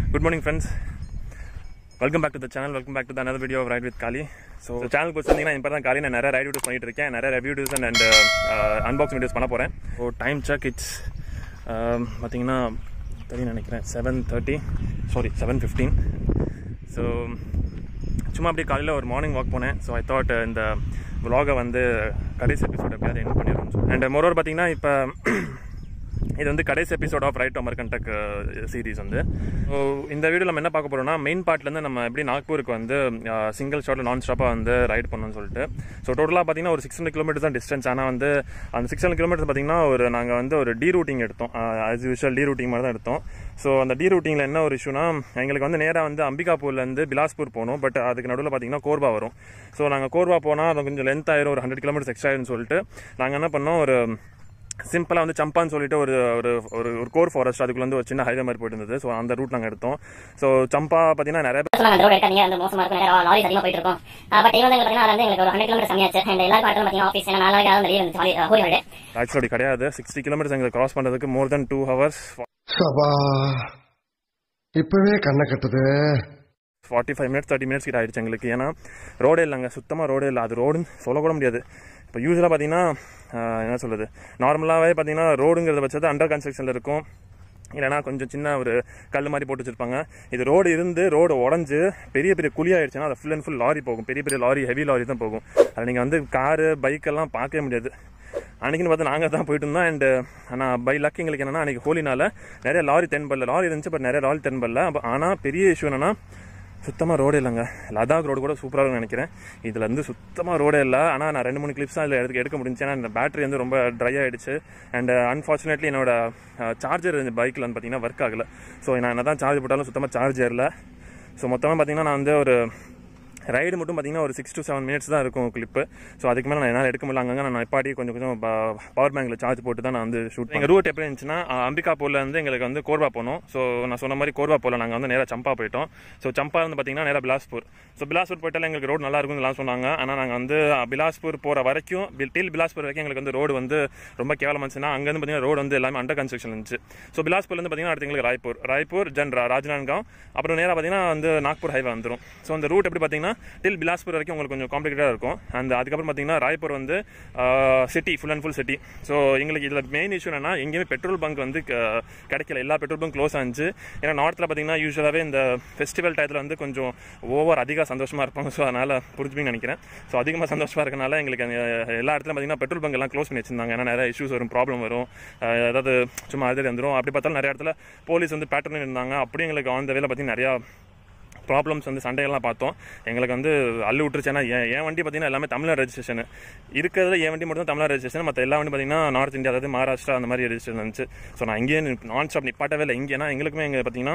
Good morning, friends. Welcome back to the channel. Welcome back to the another video of Ride with Kali. So channel ku vandinga ipo dhaan Kali na nare ride videos pannit iruken, nare review videos and unboxing videos panna poren. So time check it's pathina theri nenikiren 7:15. So சும்மா அப்படியே காலையில் ஒரு morning walk போனேன். So I thought இந்த vlog வந்து கடைசி episode எப்படியாவது end பண்ணிடுவோம். அண்ட் மோரோவர் பார்த்தீங்கன்னா இப்போ இது வந்து கடைசி episode of ride to Amarkantak series வந்து. ஸோ இந்த வீடியோ நம்ம என்ன பார்க்க போகிறோம்னா மெயின் பார்ட்லேருந்து நம்ம எப்படி நாக்பூருக்கு வந்து சிங்கிள் ஷாட்டில் நான் ஸ்டாப்பாக வந்து ரைட் பண்ணணும்னு சொல்லிட்டு. ஸோ டோட்டலாக பார்த்தீங்கன்னா ஒரு 600 கிலோமீட்டர் தான் டிஸ்டன்ஸ். ஆனால் வந்து அந்த 600 கிலோமீட்டர் பார்த்தீங்கன்னா நாங்கள் வந்து ஒரு டி ரூட்டிங் எடுத்தோம். ஆஸ் யூஷுவல் டி ரூட்டிங் மாதிரி தான் எடுத்தோம். ஸோ அந்த டி ரூட்டிங்கில் என்ன ஒரு இஷ்யூனா எங்களுக்கு வந்து நேராக வந்து அம்பிகாபூர்லேருந்து பிலாஸ்பூர் போகணும். பட் அதுக்கு நடுவில் பார்த்தீங்கன்னா கோர்பா வரும். ஸோ நாங்கள் கோர்பா போனால் அது கொஞ்சம் லென்த் ஆயிரும், ஒரு 100 கிலோமீட்டர்ஸ் எக்ஸ்ட்ரா ஆயிரும்னு சொல்லிட்டு நாங்கள் என்ன பண்ணோம், ஒரு சிம்பிளாக வந்து சம்பான்னு சொல்லிட்டு ஒரு ஒரு ஒரு கோர் ஃபாரஸ்ட் அதுக்குள்ள வந்து ஒரு சின்ன ஹைவே மாதிரி போயிட்டு இருந்தது. ஸோ அந்த ரூட் நாங்கள் எடுத்தோம். ஸோ சம்பா பார்த்தீங்கன்னா நிறைய பேர் ஆக்சுவலி கிடையாது. 60 கிலோமீட்டர்ஸ் எங்களுக்கு கிராஸ் பண்ணுறதுக்கு மோர் தென் 2 hours. இப்பவே கண்ணை கட்டுது. 45 minutes 30 minutes கிட்ட ஆயிடுச்சு எங்களுக்கு. ஏன்னா ரோடே இல்லைங்க, சுத்தமாக ரோடே இல்லை. அது ரோடுன்னு சொல்லக்கூட முடியாது. இப்போ யூஸ்வலாக பார்த்தீங்கன்னா என்ன சொல்கிறது, நார்மலாகவே பார்த்தீங்கன்னா ரோடுங்கிறத வச்சது அண்டர் கன்ஸ்ட்ரக்ஷனில் இருக்கும், இல்லைனா கொஞ்சம் சின்ன ஒரு கல் மாதிரி போட்டு வச்சுருப்பாங்க. இது ரோடு இருந்து ரோடு உடஞ்சி பெரிய பெரிய குழியாயிடுச்சுன்னா அதை ஃபுல் அண்ட் ஃபுல் லாரி போகும். பெரிய பெரிய லாரி, ஹெவி லாரி தான் போகும். அதை நீங்கள் வந்து காரு பைக்கெல்லாம் பார்க்கவே முடியாது. அன்றைக்கின்னு பார்த்து நாங்கள் தான் போயிட்டு இருந்தோம். அண்ட் ஆனால் பை லக் எங்களுக்கு என்னென்னா அன்றைக்கி ஹோலினால நிறைய லாரி தென்படல. லாரி இருந்துச்சு, பட் நிறைய லாரி தென்படல. ஆனால் பெரிய இஷ்யூ என்னென்னா சுத்தமாக ரோடே இல்லைங்க. லடாக் ரோடு கூட சூப்பராக இருக்கும்னு நினைக்கிறேன். இதில் வந்து சுத்தமாக ரோடே இல்லை. ஆனால் நான் 2-3 கிளிப்ஸ் தான் இதில் எடுக்க முடிஞ்சு. ஏன்னா இந்த பேட்டரி வந்து ரொம்ப ட்ரை ஆகிடுச்சு. அண்ட் அன்ஃபார்ச்சுனேட்லி என்னோட சார்ஜர் இந்த பைக்கில் வந்து பார்த்தீங்கன்னா ஒர்க் ஆகலை. ஸோ நான் என்ன தான் சார்ஜ் போட்டாலும் சுத்தமாக சார்ஜ் ஏறல. ஸோ மொத்தமாக பார்த்தீங்கன்னா நான் வந்து ஒரு ரைடு மட்டும் பார்த்தீங்கன்னா ஒரு 6 to 7 minutes தான் இருக்கும் கிளிப்பு. ஸோ அதுக்கு மேலே நான் என்னால் எடுக்க முடியல. அங்கே நான் நிப்பாட்டி கொஞ்சம் பவர் பேங்கில் சார்ஜ் போட்டு தான் நான் வந்து ஷூட். எங்கள் ரூட் எப்படி இருந்துச்சுன்னா அம்பிகாபூர்லேருந்து எங்களுக்கு வந்து கோர்பா போனோம். ஸோ நான் சொன்ன மாதிரி கோர்பா போகல, நாங்கள் வந்து நேராக சம்பா போயிட்டோம். ஸோ சம்பா வந்து பார்த்தீங்கன்னா நேராக பிலாஸ்பூர். ஸோ பிலாஸ்பூர் போயிட்டாலும் எங்களுக்கு ரோடு நல்லா இருக்கும்னு எல்லாம் சொன்னாங்க. ஆனால் நாங்கள் வந்து பிலாஸ்பூர் போகிற வரைக்கும் பிலாஸ்பூர் வரைக்கும் எங்களுக்கு வந்து ரோடு வந்து ரொம்ப கேவலமாக இருந்துச்சுன்னா அங்கேருந்து பார்த்தீங்கன்னா ரோடு வந்து எல்லாமே அண்டர் கன்ஸ்ட்ரக்ஷன் இருந்துச்சு. ஸோ பிலாஸ்பூர்லேருந்து பார்த்தீங்கன்னா அடுத்து எங்களுக்கு ராய்ப்பூர் ராஜ்நான்காவ், அப்புறம் நேராக பார்த்தீங்கன்னா வந்து நாக்பூர் ஹைவே வந்துடும். ஸோ அந்த ரூட் எப்படி பார்த்தீங்கன்னா பிலாஸ்பூர் வரைக்கும் உங்களுக்கு கொஞ்சம் காம்ப்ளிகேட்டாக இருக்கும். அந்த அதுக்கப்புறம் பார்த்தீங்கன்னா ராய்ப்பூர் வந்து city, full and full city. So எங்களுக்கு இதில் மெயின் இஷ்யூ என்னன்னா எங்கேயுமே பெட்ரோல் பங்க் வந்து கிடைக்கல. எல்லா பெட்ரோல் பங்க் க்ளோஸ் ஆச்சு. ஏன்னா நார்த்தில் பார்த்தீங்கன்னா யூஸ்வலாகவே இந்த ஃபெஸ்டிவல் டயத்தில் வந்து கொஞ்சம் அதிக சந்தோஷமாக இருப்பாங்க. ஸோ அதனால் புரிஞ்சுப்பீங்கன்னு நினைக்கிறேன். ஸோ அதிகமாக சந்தோஷமாக இருக்கனால எங்களுக்கு எல்லா இடத்துல பார்த்தீங்கன்னா பெட்ரோல் பங்க் எல்லாம் க்ளோஸ் பண்ணி வச்சிருந்தாங்க. ஏன்னா நிறைய இஷ்யூஸ் வரும், ப்ராப்ளம் வரும், அதாவது சும்மா அது வந்துடும். அப்படி பார்த்தாலும் நிறைய இடத்துல போலீஸ் வந்து பேட்டர்ன் இருந்தாங்க. அப்படி எங்களுக்கு ஆன் த வேல பார்த்தீங்கன்னா நிறையா ப்ராப்ளம்ஸ் வந்து சண்டைகள்லாம் பார்த்தோம். எங்களுக்கு வந்து அள்ளு விட்டுருச்சு. ஏன்னா என் வண்டி பார்த்தீங்கன்னா எல்லாமே தமிழ்நாடு ரெஜிஸ்ட்ரேஷன் இருக்கிறதுல என் வண்டி மட்டும் தான் தமிழ்நாடு ரெஜிஸ்ட்ரேஷன். மற்ற எல்லா வண்டி பார்த்தீங்கன்னா நார்த் இந்தியா, அதாவது மகாராஷ்டிரா அந்த மாதிரி ரெஜிஸ்ட்ரேஷன் இருந்துச்சு. ஸோ நான் இங்கேயே நான் ஸ்டாப் நிப்பாட்டவே இல்லை. இங்கேனா எங்களுக்குமே எங்கே பார்த்தீங்கன்னா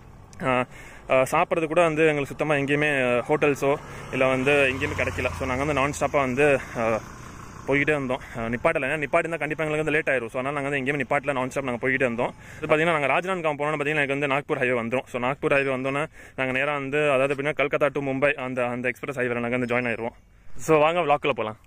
சாப்பிட்றது கூட வந்து எங்களுக்கு சுத்தமாக எங்கேயுமே ஹோட்டல்ஸோ இல்லை வந்து எங்கேயுமே கிடைக்கல. ஸோ நாங்கள் வந்து நான் ஸ்டாப்பாக வந்து போய்கிட்டே இருந்தோம். நிப்பாட்டில் நிப்பாட்டி இருந்தால் கண்டிப்பாக எங்களுக்கு வந்து லேட் ஆயிரும். ஸோ அதனால் நாங்கள் வந்து எங்கேயுமே நிப்பாட்டில் நான் ஸ்டாப் நாங்கள் போய்கிட்டே இருந்தோம். இது பார்த்தீங்கன்னா நாங்கள் ராஜ்நான்காவ் போனோம்னு பார்த்தீங்கன்னா எனக்கு வந்து நாக்பூர் ஹைவே வந்துடும். ஸோ நாக்பூர் ஹைவே வந்தோன்னே நாங்கள் நேராக வந்து அதாவது எப்படின்னா கல்கத்தா டு மும்பை அந்த எக்ஸ்பிரஸ் ஹைவேல நாங்கள் வந்து ஜாயின் ஆயிடுவோம். ஸோ வாங்க vlogக்குள்ள போகலாம்.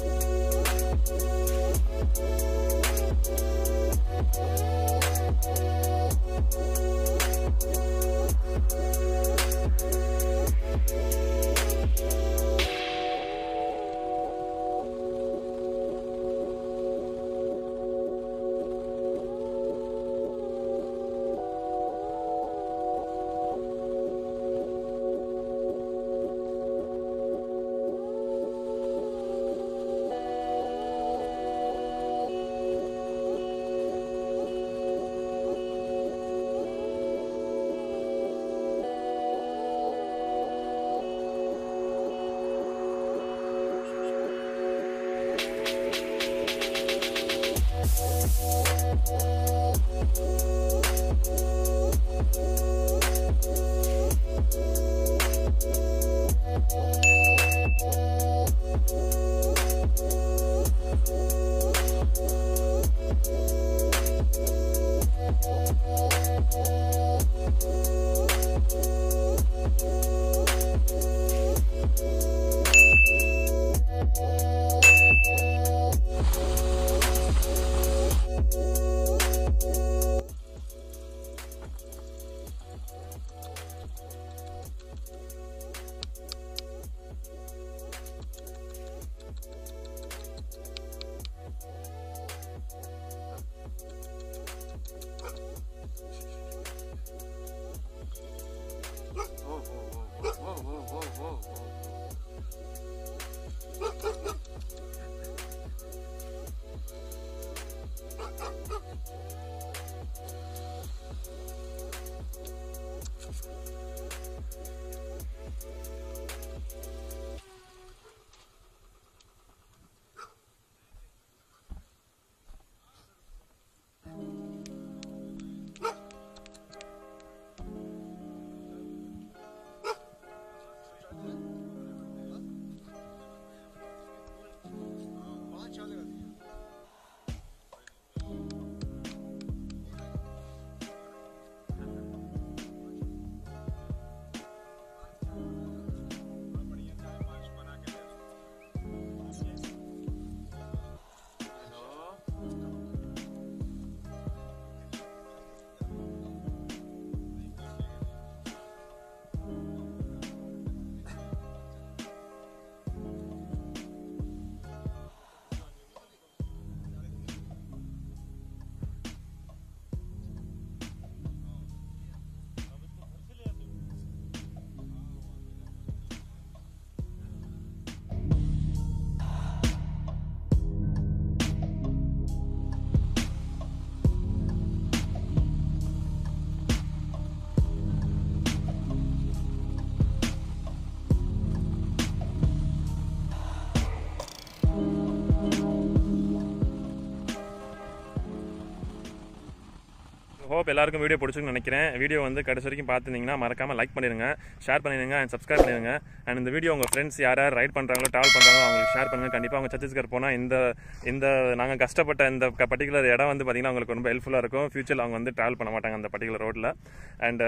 ஹோப் எல்லாருக்கும் வீடியோ பிடிச்சிருக்குன்னு நினைக்கிறேன். வீடியோ வந்து கடைசி வரைக்கும் பார்த்துருந்தீங்கன்னா மறக்காமல் லைக் பண்ணிடுங்க, ஷேர் பண்ணிடுங்க அண்ட் சப்ஸ்கிரைப் பண்ணிடுங்க. அண்ட் இந்த வீடியோ உங்கள் ஃப்ரெண்ட்ஸ் யார் ரைட் பண்ணுறாங்களோ ட்ராவல் பண்ணுறாங்களோ அவங்களுக்கு ஷேர் பண்ணுங்கள். கண்டிப்பாக அவங்க சத்தீஸ்கர் போனால் இந்த நாங்கள் கஷ்டப்பட்ட இந்த பர்டிகுலர் இடம் வந்து பார்த்திங்கன்னா அவங்களுக்கு ரொம்ப ஹெல்ப்ஃபுல்லாக இருக்கும். ஃபியூச்சரில் அவங்க வந்து ட்ராவல் பண்ண மாட்டாங்க அந்த பர்டிகுலர் ரோட்டில். அண்ட்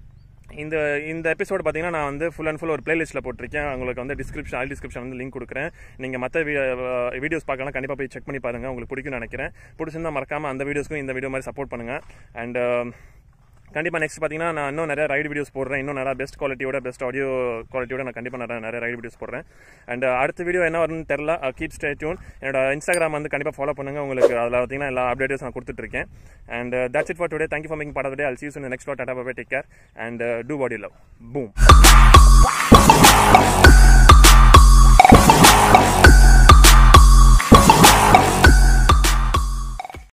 இந்த எபிசோடு பார்த்தீங்கன்னா நான் வந்து ஃபுல் அண்ட் ஃபுல் ஒரு பிளேலிஸ்ட்டில் போட்டிருக்கேன். உங்களுக்கு வந்து டிஸ்கிரிப்ஷன் வந்து லிங்க் கொடுக்குறேன். நீங்கள் மற்ற வீடியோஸ் பார்க்கலாம், கண்டிப்பாக போய் செக் பண்ணி பாருங்கள், உங்களுக்கு பிடிக்கும்னு நினைக்கிறேன். பிடிச்சிருந்தா மறக்காமல் அந்த வீடியோஸ்க்கும் இந்த வீடியோ மாதிரி சப்போர்ட் பண்ணுங்கள். அண்ட் கண்டிப்பாக நெக்ஸ்ட் பார்த்தீங்கன்னா நான் இன்னும் நிறைய ரைடு வீடியோஸ் போடுறேன். இன்னும் நிறையா பெஸ்ட் ஆடியோ குவாலிட்டியோட நான் கண்டிப்பாக நிறைய ரைடு வீடியோஸ் போடுறேன். அண்ட் அடுத்த வீடியோ என்ன வரும்னு தெரில. Keep stay tune. என்னோட இன்ஸ்டாகிராம் வந்து கண்டிப்பாக ஃபாலோ பண்ணுங்கள். உங்களுக்கு அதில் பார்த்தீங்கன்னா எல்லா அப்டேட்ஸ் நான் கொடுத்துட்ருக்கேன். And that's it for today. Thank you for making part of the day. I'll see you soon in the next one. Tata, bye bye, take care and do what you love. Boom.